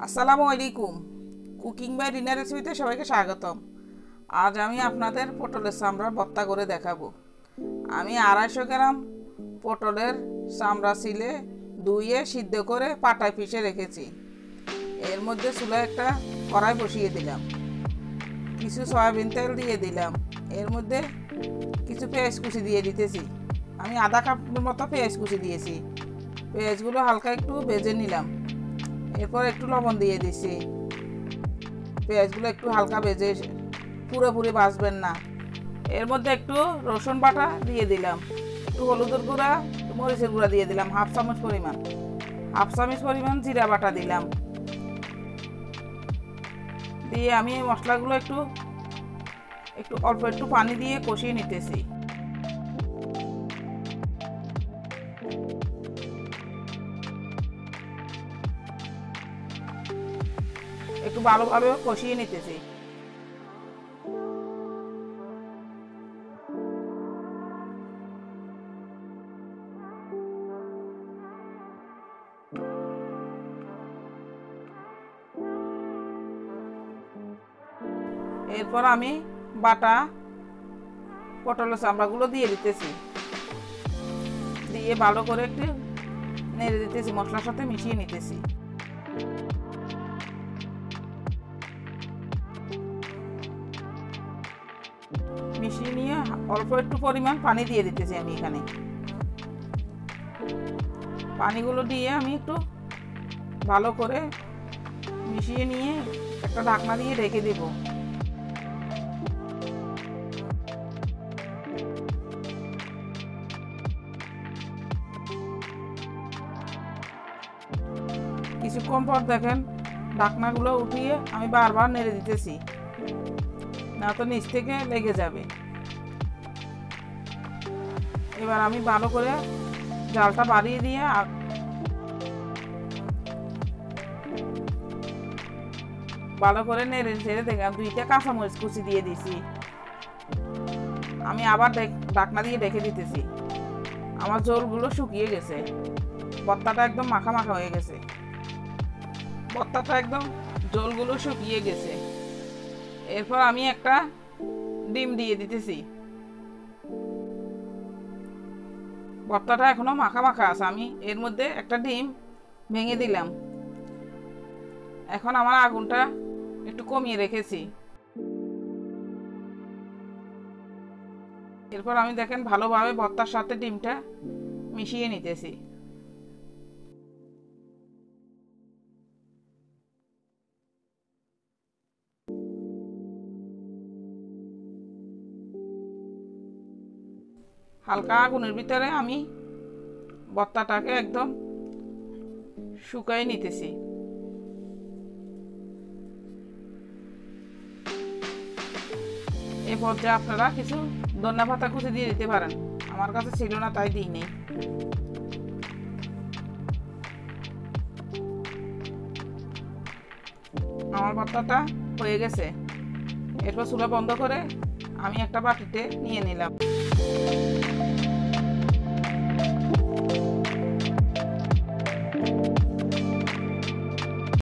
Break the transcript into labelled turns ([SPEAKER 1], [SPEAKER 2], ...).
[SPEAKER 1] আসসালামু আলাইকুম। Cooking by রিনা রেসিপিতে সবাইকে স্বাগতম। আজ আমি আপনাদের পটলের চামড়া ভর্তা করে দেখাবো। আমি 250 গ্রাম পটলের চামড়া ছিলে ধুয়ে সিদ্ধ করে পাটায় পিষে রেখেছি। এর মধ্যে চুলায় একটা কড়াই বসিয়ে দিলাম, কিছু সয়াবিন তেল দিয়ে দিলাম। এর মধ্যে কিছু পেঁয়াজ কুচি দিয়ে দিতেছি। আমি আধা কাপের মতো পেঁয়াজ কুচি দিয়েছি। পেঁয়াজগুলো হালকা একটু ভেজে নিলাম। এরপর একটু লবণ দিয়ে দিছি। পেঁয়াজগুলো একটু হালকা ভেজে, পুরোপুরি ভাজবেন না। এর মধ্যে একটু রসুন বাটা দিয়ে দিলাম, একটু হলুদের গুঁড়া, একটু মরিচের গুঁড়া দিয়ে দিলাম হাফ চামচ পরিমাণ জিরা বাটা দিলাম। দিয়ে আমি এই মশলাগুলো একটু অল্প একটু পানি দিয়ে কষিয়ে নিতেছি। একটু ভালোভাবে কষিয়ে নিতেছি। এরপর আমি বাটা পটলের চামড়াগুলো দিয়ে দিতেছি। দিয়ে ভালো করে একটু নেড়ে দিতেছি, মশলার সাথে মিশিয়ে নিতেছি। মিশিয়ে নিয়ে অল্প একটু পরিমাণ পানি দিয়ে দিতেছি। আমি এখানে পানিগুলো দিয়ে আমি একটু ভালো করে মিশিয়ে নিয়ে একটা ঢাকনা দিয়ে ঢেকে দেব। কিছুক্ষণ পর দেখেন ঢাকনাগুলো উঠিয়ে আমি বারবার নেড়ে দিতেছি, না তো নিচ থেকে লেগে যাবে। এবার আমি ভালো করে জালটা বাড়িয়ে দিয়ে ভালো করে নেড়ে ছেড়ে দেখেন 2টা কাঁচামরিচ কুচি দিয়ে দিছি। আমি আবার ঢাকনা দিয়ে ঢেকে দিতেছি। আমার ঝোলগুলো শুকিয়ে গেছে, ভর্তাটা একদম মাখা মাখা হয়ে গেছে। ভর্তাটা একদম ঝোলগুলো শুকিয়ে গেছে। এরপর আমি একটা ডিম দিয়ে দিতেছি। ভর্তাটা এখনো মাখা মাখা আছে, আমি এর মধ্যে একটা ডিম ভেঙে দিলাম। এখন আমার আগুনটা একটু কমিয়ে রেখেছি। এরপর আমি দেখেন ভালোভাবে ভর্তার সাথে ডিমটা মিশিয়ে নিতেছি। হালকা আগুনের ভিতরে আমি ভর্তাটাকে একদম শুকাই নিতেছি। এই পর্যায়ে আপনারা কিছু ধনিয়া পাতা কুচি দিয়ে দিতে পারেন, আমার কাছে ছিল না তাই দিই নেই। আমার ভর্তাটা হয়ে গেছে। এরপর চুলা বন্ধ করে আমি একটা বাটিতে নিয়ে নিলাম।